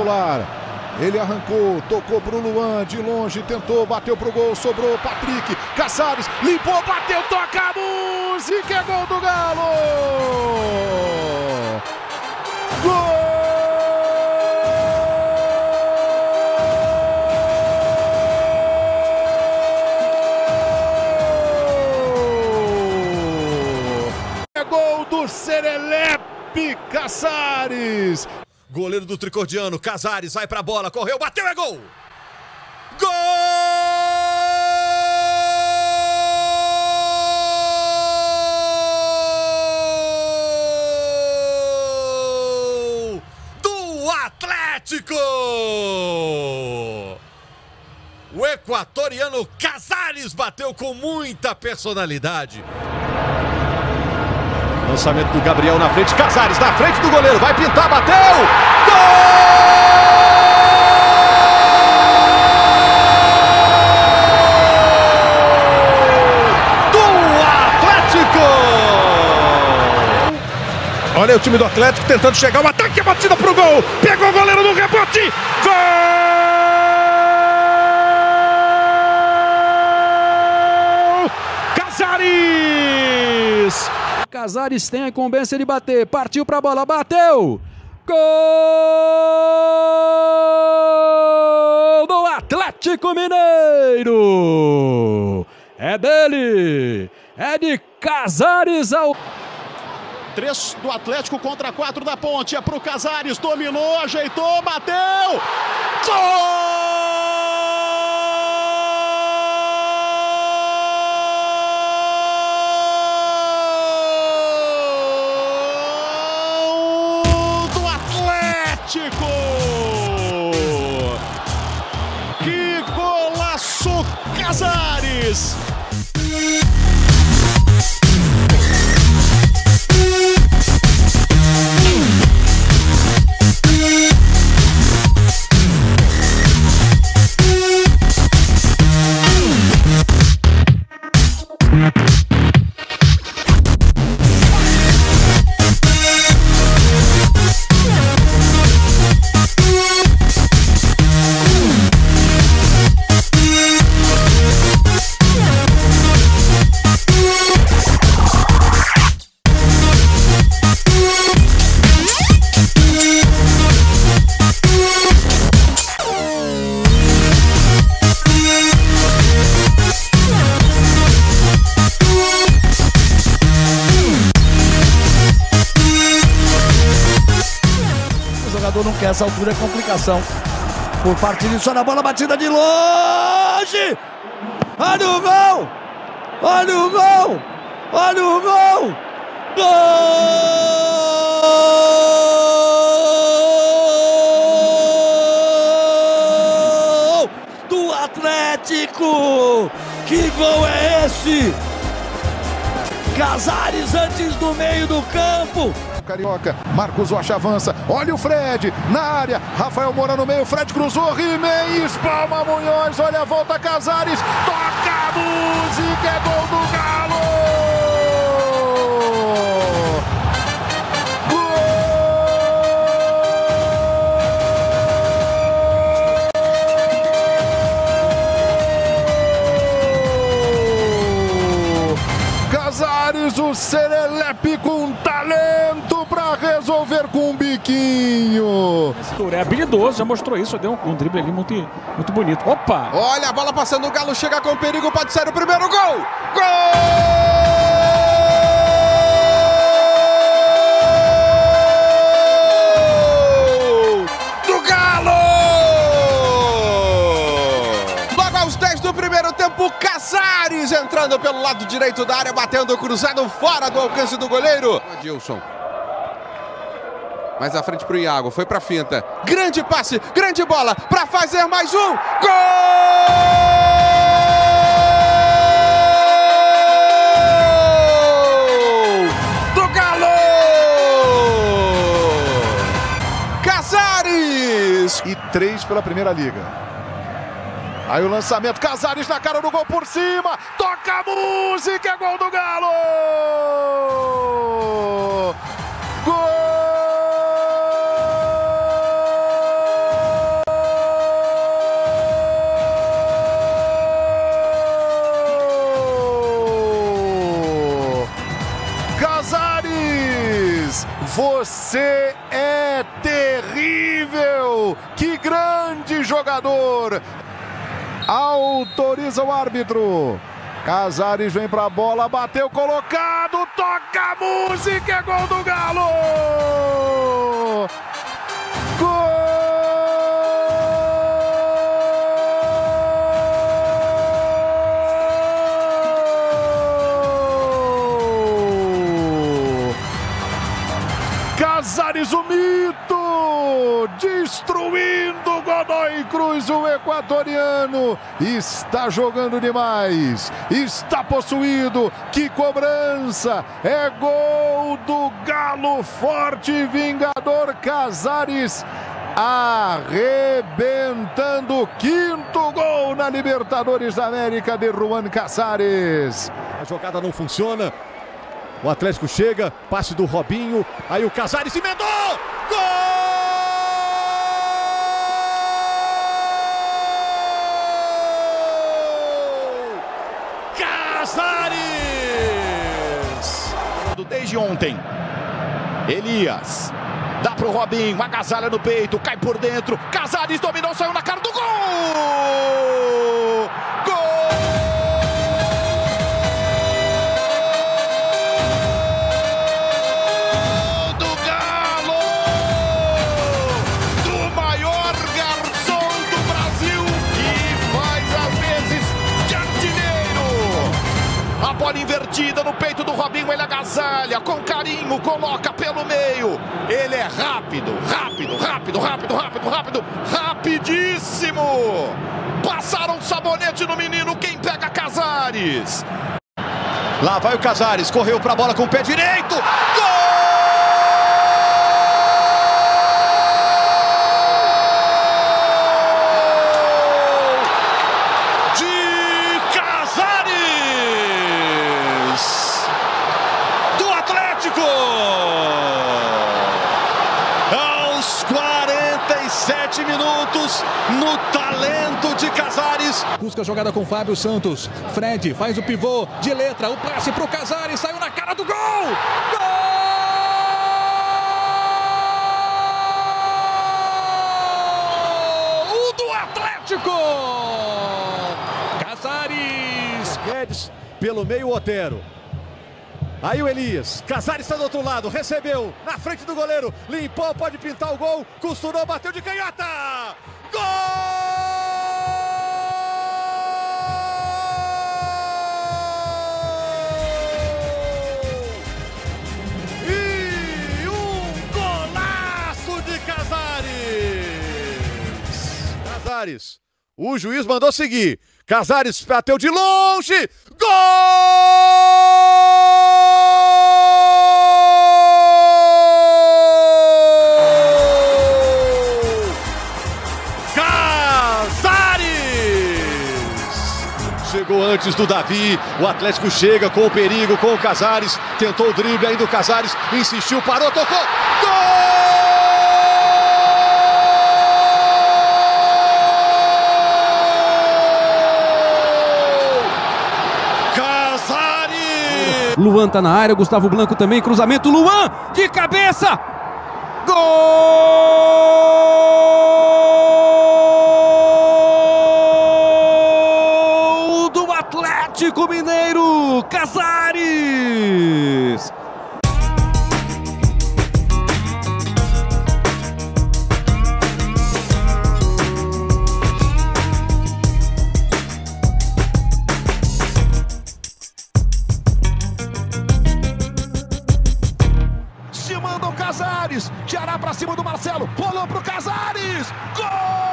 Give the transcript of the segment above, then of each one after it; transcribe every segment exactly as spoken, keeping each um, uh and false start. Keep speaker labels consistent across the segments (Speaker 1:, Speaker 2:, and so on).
Speaker 1: triangular. Ele arrancou, tocou pro Luan, de longe, tentou, bateu pro gol, sobrou Patrick, Caçares, limpou, bateu, toca a música, é gol do Galo! Gol! É gol do Serelepe Caçares!
Speaker 2: Goleiro do Tricordiano, Casares, vai pra bola, correu, bateu, é gol! Gol do Atlético! O equatoriano Casares bateu com muita personalidade.
Speaker 1: Lançamento do Gabriel na frente, Casares na frente do goleiro, vai pintar, bateu! Gol! Do Atlético! Olha o time do Atlético tentando chegar, o ataque, a batida pro gol! Pegou o goleiro no rebote! Gol! Casares!
Speaker 3: Casares tem a incumbência de bater, partiu pra bola, bateu! Gol do Atlético Mineiro! É dele! É de Casares ao...
Speaker 4: Três do Atlético contra quatro da Ponte, é pro Casares, dominou, ajeitou, bateu! Gol! Que golaço, Casares!
Speaker 5: O jogador não quer essa altura, é complicação. Por parte disso, olha a bola batida de longe! Olha o gol! Olha o gol! Olha o gol! Gol do Atlético! Que gol é esse? Casares antes do meio do campo.
Speaker 1: Carioca, Marcos Rocha avança, olha o Fred, na área, Rafael Moura no meio, Fred cruzou, Rimei, espalma Munhoz, olha a volta, Casares, toca a música, é gol do Galo! Gol! Casares, o Serelepe com talento para resolver com um biquinho.
Speaker 3: É habilidoso, já mostrou isso, deu um, um drible ali muito, muito bonito. Opa!
Speaker 2: Olha a bola passando, o Galo chega com perigo, pode ser o primeiro gol! Gol! Do Galo! Logo aos dez do primeiro tempo, Casares entrando pelo lado direito da área, batendo cruzado fora do alcance do goleiro. Adilson. Mais à frente pro Iago, foi pra finta. Grande passe, grande bola pra fazer mais um. Gol! Do Galo! Casares!
Speaker 1: E três pela Primeira Liga. Aí o lançamento, Casares na cara do gol por cima, toca a música, é gol do Galo! Gol! Você é terrível! Que grande jogador! Autoriza o árbitro. Casares vem pra bola, bateu colocado, toca a música, é gol do Galo! Gol! Casares, o mito, destruindo Godoy Cruz, o equatoriano, está jogando demais, está possuído, que cobrança, é gol do Galo, forte vingador Casares, arrebentando, quinto gol na Libertadores da América de Juan Casares.
Speaker 6: A jogada não funciona. O Atlético chega, passe do Robinho, aí o Casares emendou! Gol! Casares!
Speaker 4: Desde ontem, Elias, dá pro Robinho, agasalha no peito, cai por dentro, Casares dominou, saiu na cara do gol! Gol! A bola invertida no peito do Robinho, ele agasalha, com carinho, coloca pelo meio. Ele é rápido, rápido, rápido, rápido, rápido, rápido, rapidíssimo. Passaram um sabonete no menino, quem pega Casares?
Speaker 2: Lá vai o Casares, correu pra bola com o pé direito. Gol!
Speaker 6: Aos quarenta e sete minutos, no talento de Casares.
Speaker 3: Busca a jogada com Fábio Santos. Fred faz o pivô de letra. O passe pro Casares. Saiu na cara do gol! Gol! O do Atlético! Casares!
Speaker 6: Guedes pelo meio, Otero. Aí o Elias, Casares está do outro lado, recebeu, na frente do goleiro, limpou, pode pintar o gol, costurou, bateu de canhota! Gol! E um golaço de Casares! Casares, o juiz mandou seguir, Casares bateu de longe, gol! Chegou antes do Davi, o Atlético chega com o perigo, com o Casares, tentou o drible, ainda o Casares insistiu, parou, tocou, gol! Casares!
Speaker 3: Luan tá na área, Gustavo Blanco também, cruzamento, Luan de cabeça! Gol! Atlético Mineiro, Casares!
Speaker 1: Se manda o Casares, Ceará pra cima do Marcelo, rolou pro Casares, gol!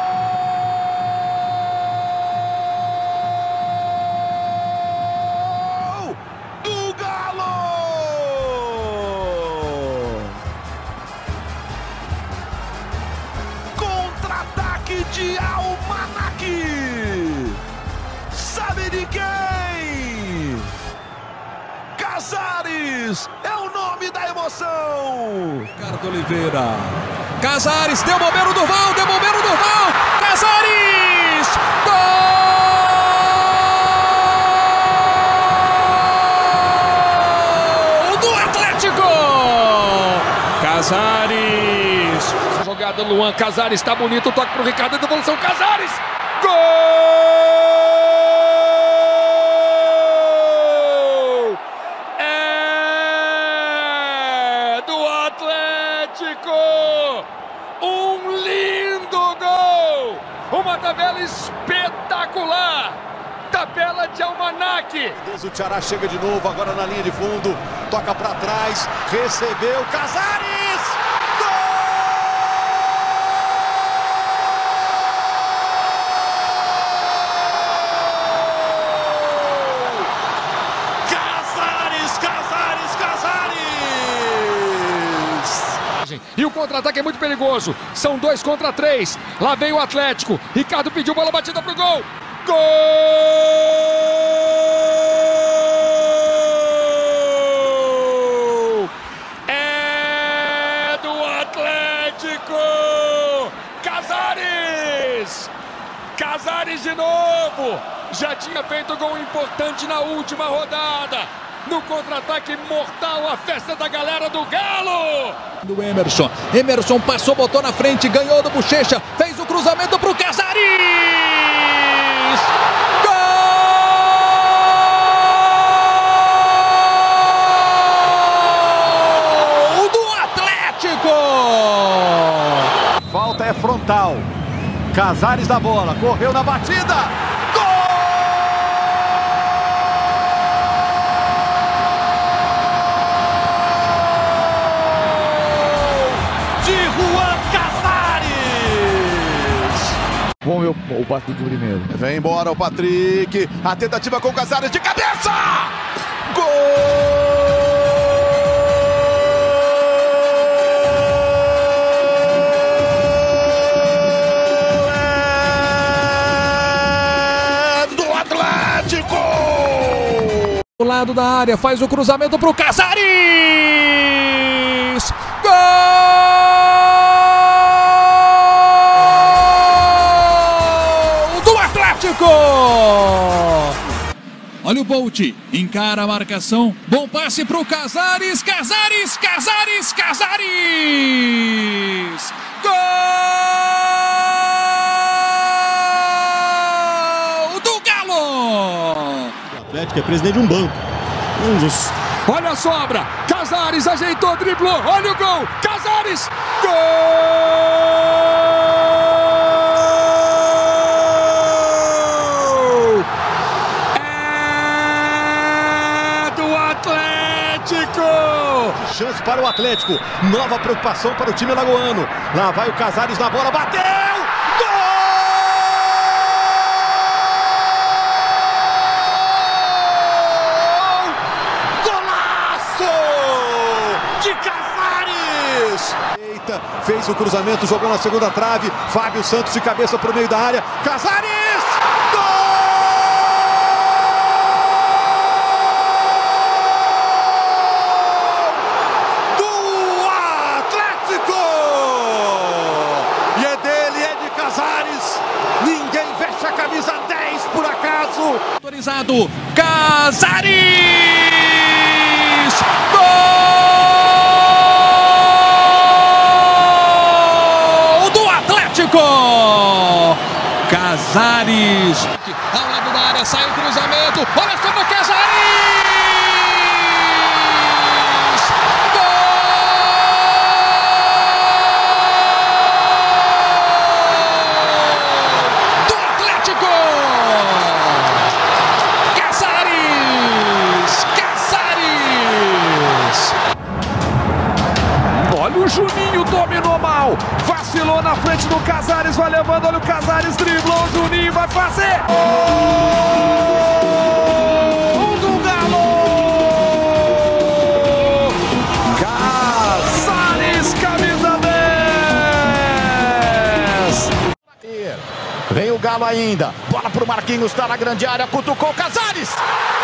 Speaker 1: De Almanac, sabe de quem? Casares é o nome da emoção.
Speaker 3: Ricardo Oliveira, Casares, devolver o Durval, devolver o Durval, Casares, gol do Atlético! Casares. Jogada Luan, Casares está bonito, toque pro Ricardo, devolução, Casares. Gol! É do Atlético! Um lindo gol! Uma tabela espetacular! Tabela de almanaque!
Speaker 6: O Ceará chega de novo, agora na linha de fundo, toca para trás, recebeu, Casares! Gol! Casares, Casares, Casares!
Speaker 3: E o contra-ataque é muito perigoso. São dois contra três. Lá vem o Atlético. Ricardo pediu bola batida pro gol. Gol! É do Atlético! Casares! Casares de novo! Já tinha feito gol importante na última rodada. No contra-ataque mortal, a festa da galera do Galo! Do Emerson. Emerson passou, botou na frente, ganhou do Bochecha, fez o cruzamento pro Casares! Gol do Atlético!
Speaker 6: Falta é frontal. Casares da bola, correu na batida.
Speaker 1: Vamos ver o, o Patrick primeiro.
Speaker 4: Vem embora o Patrick. A tentativa com o Casares de cabeça. Gol! É do Atlético!
Speaker 3: Do lado da área, faz o cruzamento pro Casares! Gol! Olha o Bolt, encara a marcação, bom passe pro Casares, Casares, Casares, Casares! Gol do Galo!
Speaker 6: O Atlético é presidente de um banco. Um dos...
Speaker 3: Olha a sobra, Casares ajeitou, driblou, olha o gol, Casares, gol!
Speaker 6: Chance para o Atlético, nova preocupação para o time alagoano. Lá vai o Casares na bola, bateu! Gol! Golaço de Casares! Eita, fez o cruzamento, jogou na segunda trave. Fábio Santos de cabeça para o meio da área. Casares! Gol!
Speaker 3: Autorizado, Casares! Gol do Atlético! Casares! Ao lado da área, sai o cruzamento, olha só no Casares!
Speaker 1: O Juninho dominou mal, vacilou na frente do Casares, vai levando, olha o Casares, driblou, o Juninho vai fazer! Gol do Galo! Casares, camisa dez!
Speaker 4: Vem o Galo ainda, bola pro Marquinhos, tá na grande área, cutucou Casares!